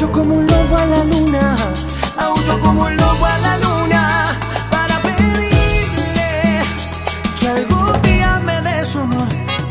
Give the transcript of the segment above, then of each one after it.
Aullo como un lobo a la luna, aullo como un lobo a la luna, para pedirle que algún día me dé su amor.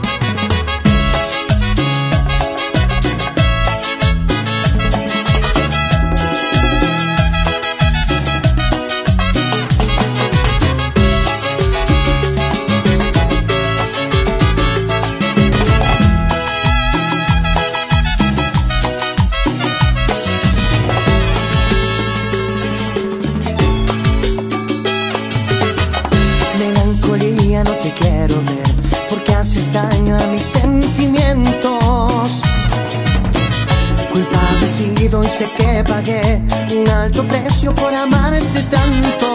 Melancolía, no te quiero ver, porque haces daño a mis sentimientos. Culpable he sido y sé que pagué un alto precio por amarte tanto.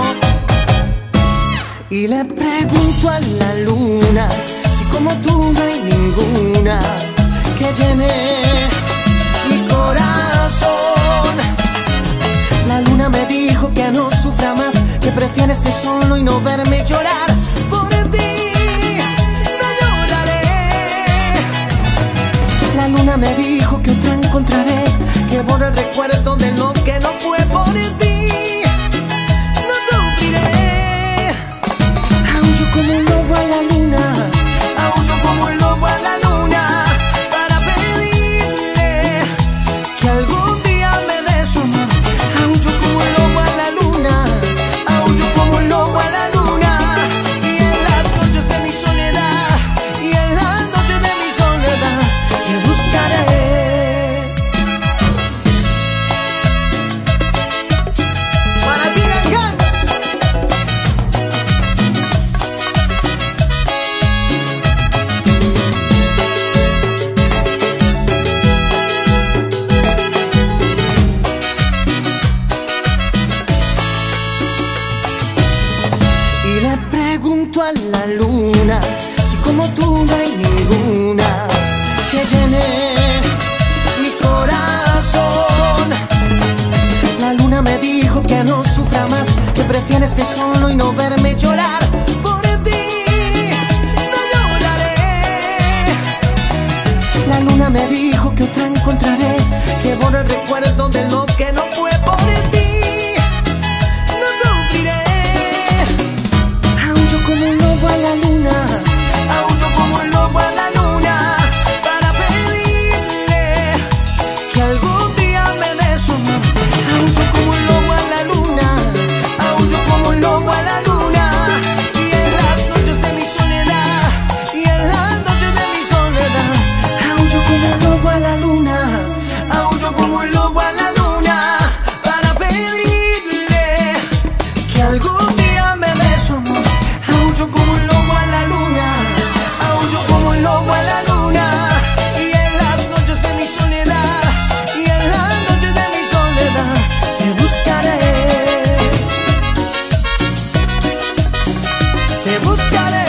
Y le pregunto a la luna si como tú no hay ninguna que llene mi corazón. La luna me dijo que no sufra más, que prefiere estar solo y no verme llorar. Por ti no lloraré. La luna me dijo que otra encontraré, que borre el recuerdo de lo que no fue. Por ti no sufriré. Aullo como un lobo a la luna, aullo como un lobo a la luna, para pedirle que algún día me dé su amor. Aullo como un lobo a la luna, aullo como un lobo a la luna, y en las noches de mi soledad, y en las noches de mi soledad, te buscaré. Para ti, Arcán. Y le pregunto a la luna si como tú no hay ninguna que llene mi corazón. La luna me dijo que no sufra más, que prefiere estar solo y no verme llorar. Por ti no lloraré. La luna me dijo que otra encontraré, que borre el recuerdo de lo que no fue. Por ti no sufriré. Aullo como un lobo a la luna, aullo como un lobo a la luna, para pedirle que algún día me dé su amor. Aullo como un lobo a la luna, aullo como un lobo a la luna, y en las noches de mi soledad, y en las noches de mi soledad, aullo como un lobo a la luna, aullo como un lobo a la luna, para pedirle que algún día me dé su amor. Aullo como un lobo a la luna, aullo como un lobo a la luna, y en las noches de mi soledad, y en las noches de mi soledad, te buscaré, te buscaré.